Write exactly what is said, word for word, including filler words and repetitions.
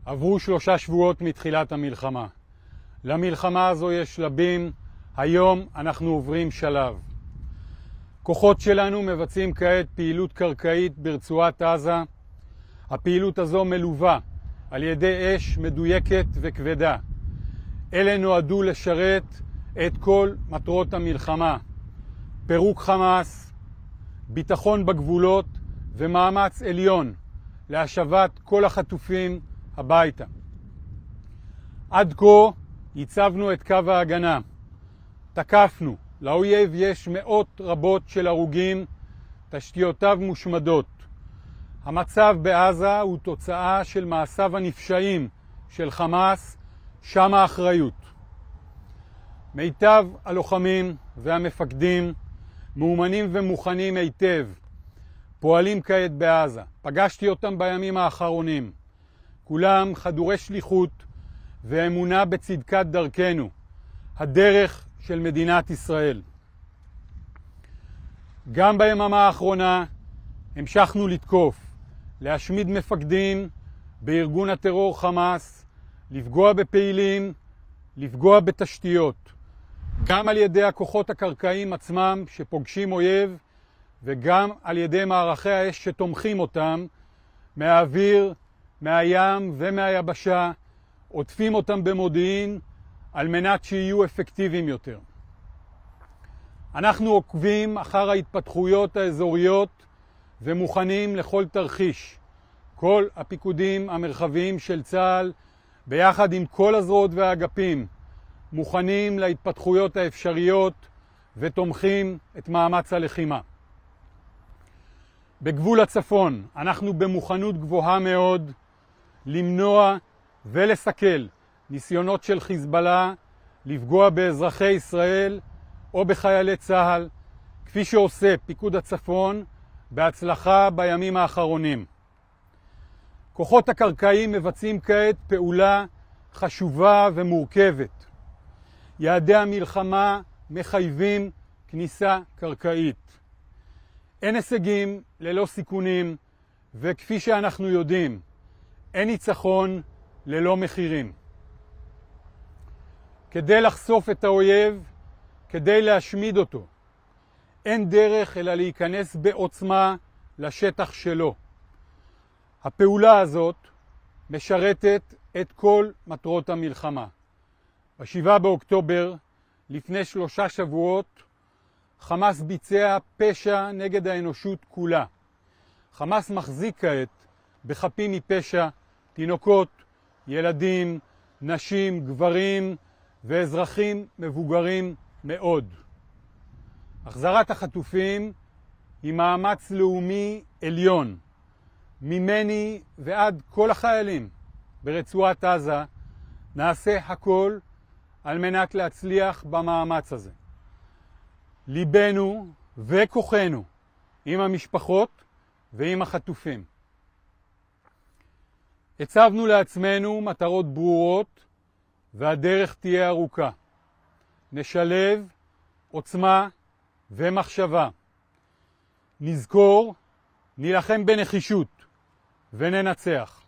עברו שלושה שבועות מתחילת המלחמה. למלחמה הזו יש שלבים, היום אנחנו עוברים שלב. כוחות שלנו מבצעים כעת פעילות קרקעית ברצועת עזה. הפעילות הזו מלווה על ידי אש מדויקת וכבדה. אלה נועדו לשרת את כל מטרות המלחמה: פירוק חמאס, ביטחון בגבולות ומאמץ עליון להשבת כל החטופים הביתה. עד כה הצבנו את קו ההגנה, תקפנו, לאויב יש מאות רבות של הרוגים, תשתיותיו מושמדות. המצב בעזה הוא תוצאה של מעשיו הנפשעים של חמאס, שם האחריות. מיטב הלוחמים והמפקדים מאומנים ומוכנים היטב, פועלים כעת בעזה. פגשתי אותם בימים האחרונים. כולם חדורי שליחות ואמונה בצדקת דרכנו, הדרך של מדינת ישראל. גם ביממה האחרונה המשכנו לתקוף, להשמיד מפקדים בארגון הטרור חמאס, לפגוע בפעילים, לפגוע בתשתיות, גם על ידי הכוחות הקרקעיים עצמם שפוגשים אויב, וגם על ידי מערכי האש שתומכים אותם, מהאוויר, מהים ומהיבשה, עוטפים אותם במודיעין על מנת שיהיו אפקטיביים יותר. אנחנו עוקבים אחר ההתפתחויות האזוריות ומוכנים לכל תרחיש. כל הפיקודים המרחביים של צה"ל, ביחד עם כל הזרועות והאגפים, מוכנים להתפתחויות האפשריות ותומכים את מאמץ הלחימה. בגבול הצפון אנחנו במוכנות גבוהה מאוד למנוע ולסכל ניסיונות של חיזבאללה לפגוע באזרחי ישראל או בחיילי צה"ל, כפי שעושה פיקוד הצפון בהצלחה בימים האחרונים. כוחות הקרקעיים מבצעים כעת פעולה חשובה ומורכבת. יעדי המלחמה מחייבים כניסה קרקעית. אין הישגים ללא סיכונים, וכפי שאנחנו יודעים, אין ניצחון ללא מחירים. כדי לחשוף את האויב, כדי להשמיד אותו, אין דרך אלא להיכנס בעוצמה לשטח שלו. הפעולה הזאת משרתת את כל מטרות המלחמה. בשבעה באוקטובר, לפני שלושה שבועות, חמאס ביצע פשע נגד האנושות כולה. חמאס מחזיק כעת בחפים מפשע, תינוקות, ילדים, נשים, גברים ואזרחים מבוגרים מאוד. החזרת החטופים היא מאמץ לאומי עליון. ממני ועד כל החיילים ברצועת עזה נעשה הכל על מנת להצליח במאמץ הזה. ליבנו וכוחנו עם המשפחות ועם החטופים. הצבנו לעצמנו מטרות ברורות והדרך תהיה ארוכה. נשלב עוצמה ומחשבה. נזכור, נילחם בנחישות וננצח.